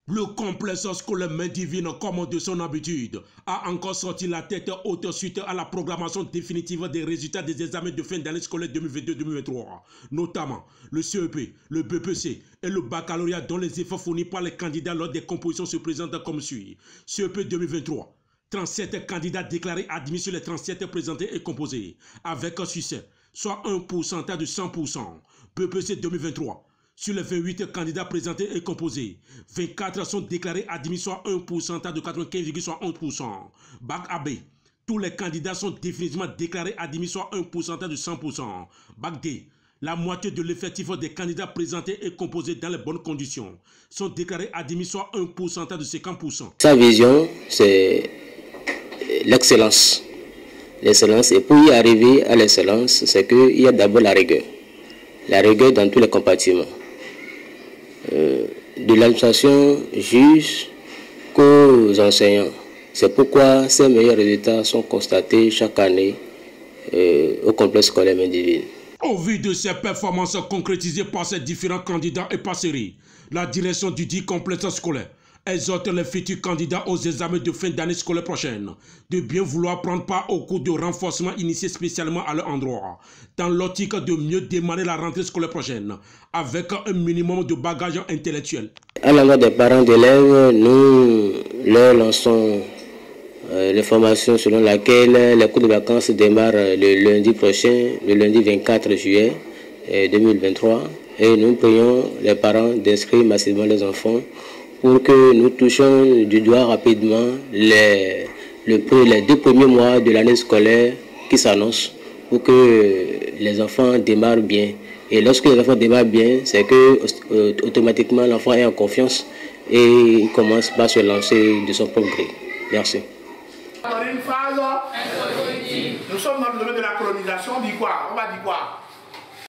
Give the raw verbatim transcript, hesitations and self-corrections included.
Le complexe scolaire Main Divine, comme de son habitude, a encore sorti la tête haute suite à la programmation définitive des résultats des examens de fin d'année scolaire deux mille vingt-deux deux mille vingt-trois, notamment le C E P, le B P C et le baccalauréat, dont les efforts fournis par les candidats lors des compositions se présentent comme suit. C E P deux mille vingt-trois, trente-sept candidats déclarés admis sur les trente-sept présentés et composés, avec un succès, soit un pourcentage de cent pour cent. B P C deux mille vingt-trois, sur les vingt-huit candidats présentés et composés, vingt-quatre sont déclarés admis, soit un pourcentage de quatre-vingt-quinze virgule soixante-onze pour cent. Bac A B, tous les candidats sont définitivement déclarés admis, soit un pourcentage de cent pour cent. Bac D, la moitié de l'effectif des candidats présentés et composés dans les bonnes conditions sont déclarés admis, soit un pourcentage de cinquante pour cent. Sa vision, c'est l'excellence. L'excellence, et pour y arriver à l'excellence, c'est qu'il y a d'abord la rigueur. La rigueur dans tous les compartiments. Euh, de l'administration jusqu'aux enseignants. C'est pourquoi ces meilleurs résultats sont constatés chaque année euh, au complexe scolaire Main Divine. Au vu de ces performances concrétisées par ces différents candidats et par série, la direction du dit complexe scolaire exhorte les futurs candidats aux examens de fin d'année scolaire prochaine de bien vouloir prendre part au cours de renforcement initié spécialement à leur endroit, dans l'optique de mieux démarrer la rentrée scolaire prochaine avec un minimum de bagages intellectuels. À l'endroit des parents d'élèves, nous leur lançons euh, l'information selon laquelle les cours de vacances démarrent le lundi prochain, le lundi vingt-quatre juillet deux mille vingt-trois, et nous prions les parents d'inscrire massivement les enfants pour que nous touchions du doigt rapidement les, le, les deux premiers mois de l'année scolaire qui s'annoncent, pour que les enfants démarrent bien. Et lorsque les enfants démarrent bien, c'est que euh, automatiquement l'enfant est en confiance et il commence par se lancer de son propre gré. Merci. Dans une phase, nous sommes dans le domaine de la colonisation, on dit quoi? On va dire quoi?